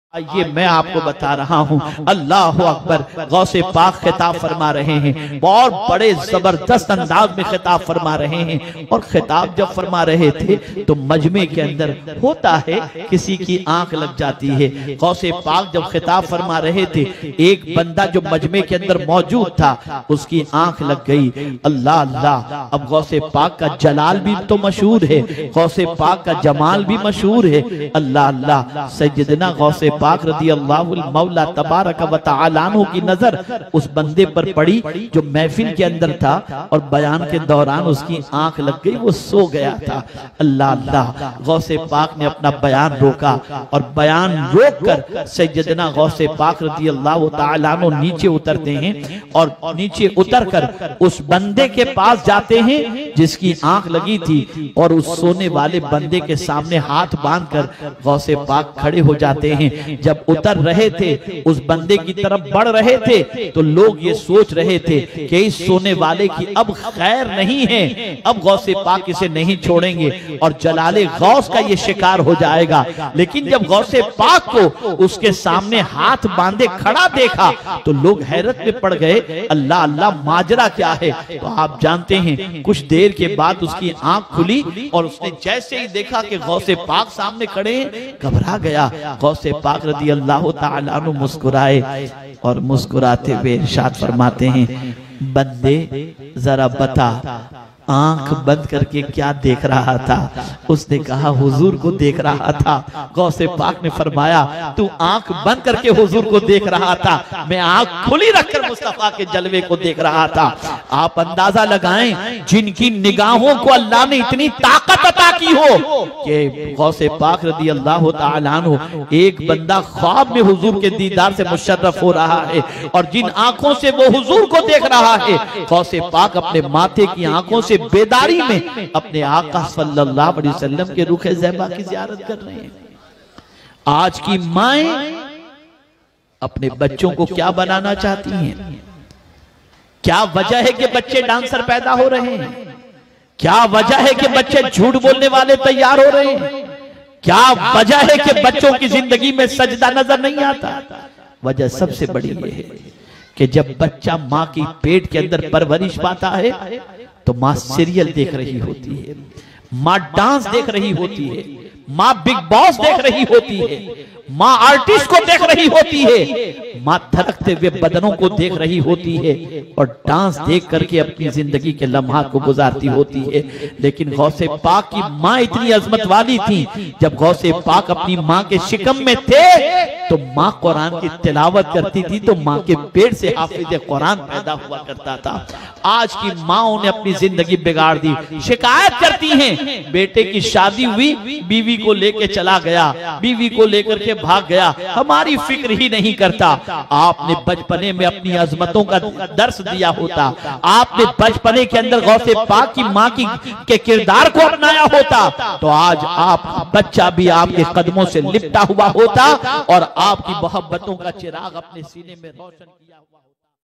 ये मैं आपको बता रहा हूँ। अल्लाह अकबर। गौसे पाक खिताब फरमा रहे हैं, बहुत बड़े जबरदस्त अंदाज में खिताब फरमा रहे हैं। और खिताब जब फरमा रहे थे तो मजमे के अंदर होता है किसी की आंख लग जाती है। गौसे पाक जब खिताब फरमा रहे थे, एक बंदा जो मजमे के अंदर मौजूद था उसकी आंख लग गई। अल्लाह अल्लाह। अब गौसे पाक का जलाल भी तो मशहूर है, गौसे पाक का जमाल भी मशहूर है। अल्लाह अल्लाह। सैयदना गौसे पाक रदी अल्लाहुल मौला तबारक व तआला अन्हु की नजर उस बंदे पर पड़ी जो महफिल के अंदर था और बयान के दौरान उसकी आंख लग गई, वो सो गया था। अल्लाह अल्लाह। गौसे पाक ने अपना बयान रोका और बयान रोक कर सैयदना गौसे पाक रदी अल्लाह तआला अन्हु नीचे उतरते हैं और नीचे उतर कर उस बंदे के पास जाते हैं जिसकी आंख लगी थी और उस सोने वाले बंदे के सामने हाथ बांधकर गौसे पाक खड़े हो जाते हैं। जब उतर रहे थे, उस बंदे की तरफ बढ़ रहे थे, तो लोग ये सोच रहे थे कि इस सोने वाले की अब खैर नहीं है, अब गौसे पाक इसे नहीं छोड़ेंगे और जलाले गौस का ये शिकार हो जाएगा। लेकिन जब गौसे पाक को उसके सामने हाथ बांधे खड़ा देखा तो लोग हैरत में पड़ गए। अल्लाह अल्लाह, माजरा क्या है? तो आप जानते हैं कुछ देर के बाद उसकी आंख खुली और उसने जैसे ही देखा कि गौसे पाक सामने खड़े हैं, घबरा गया। गौसे पाक रदी अल्लाह तआला अन्हु मुस्कुराए और मुस्कुराते हुए इरशाद फरमाते हैं, बंदे जरा बता आंख बंद करके क्या देख रहा था? उसने कहा हुजूर को देख रहा था। गौसे पाक ने फरमाया तू आंख बंद करके हुजूर को देख रहा था, मैं आंख खुली रखकर मुस्तफा के जलवे को देख रहा था। आप अंदाजा लगाएं जिनकी निगाहों को अल्लाह ने इतनी ताकत अता की हो कि गौसे पाक रदी अल्लाह तआला अन्हु एक बंदा ख्वाब में हुजूर के दीदार से मुशर्रफ हो रहा है और जिन आंखों से वो हुजूर को देख रहा है, गौसे पाक अपने माथे की आंखों से बेदारी में अपने आका सल्लल्लाहु अलैहि वसल्लम के रूखे ज़ैबा की ज़ियारत कर रहे हैं। आज की माएं अपने बच्चों को क्या बनाना चाहती हैं? क्या वजह है कि बच्चे डांसर पैदा हो रहे हैं? क्या वजह है कि बच्चे झूठ बोलने वाले तैयार हो रहे हैं? क्या वजह है कि बच्चों की जिंदगी में सजदा नजर नहीं आता? वजह सबसे बड़ी ये है कि जब बच्चा माँ की पेट के अंदर परवरिश पाता है तो माँ सीरियल देख रही होती है, माँ डांस देख रही होती है, माँ बिग बॉस देख रही होती है, माँ आर्टिस्ट को देख रही होती है, माँ धड़कते हुए बदनों को देख रही होती है और डांस देख करके अपनी जिंदगी के लम्हात को गुजारती होती है। लेकिन गौसे पाक की माँ इतनी अजमत वाली थी, जब गौसे पाक अपनी माँ के शिकम में थे तो माँ कुरान की तिलावत करती थी तो माँ के पेट से हाफिज कुरान पैदा हुआ करता था। आज की माँओं ने अपनी जिंदगी बिगाड़ दी, शिकायत करती हैं बेटे की शादी हुई, बीवी को लेके चला गया, बीवी को लेकर के भाग गया, हमारी फिक्र ही नहीं करता। आपने बचपने में अपनी अजमतों का दर्स दिया होता, आपने बचपने के अंदर गौसे पाक की माँ की के किरदार को अपनाया होता तो आज आपका बच्चा भी आपके कदमों से लिपटा हुआ होता और आपकी मोहब्बतों का चिराग अपने सीने में रोशन किया हुआ।